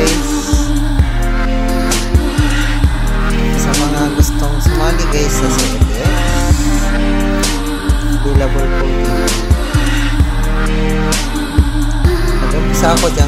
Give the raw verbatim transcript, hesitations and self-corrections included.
guys. Sa mga gustong sumali guys sa C F X, available po dito. Nag-umpisa ako dyan